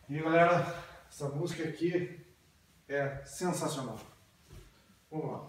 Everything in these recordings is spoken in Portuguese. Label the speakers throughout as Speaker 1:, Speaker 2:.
Speaker 1: E galera, essa música aqui é sensacional. Vamos lá.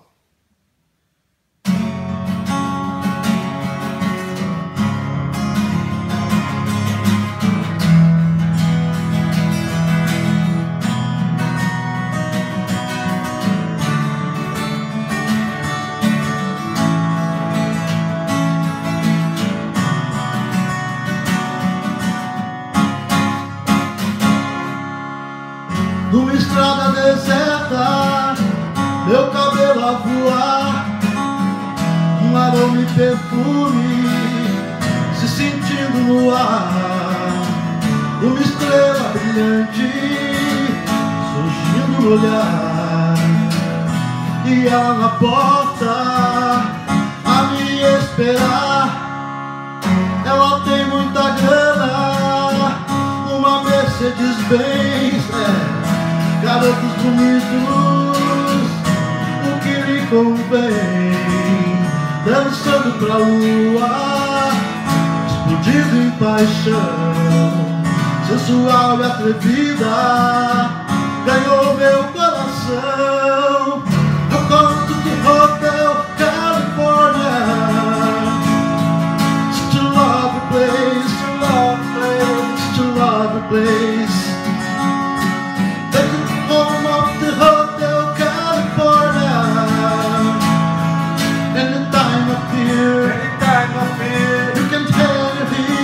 Speaker 2: Numa estrada deserta, meu cabelo a voar, um aroma e perfume se sentindo no ar, uma estrela brilhante surgindo no olhar, e ela na porta a me esperar. Ela tem muita grana, uma Mercedes-Benz, garotos bonitos, o que lhe convém, dançando pra lua, explodindo em paixão, sensual e atrevida, ganhou meu coração. Eu gosto do Hotel California, such a lovely place, such a lovely place, such a lovely place. Home of the Hotel California. Anytime of fear, you can tell it here.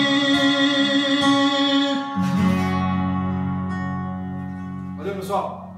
Speaker 1: Valeu, pessoal!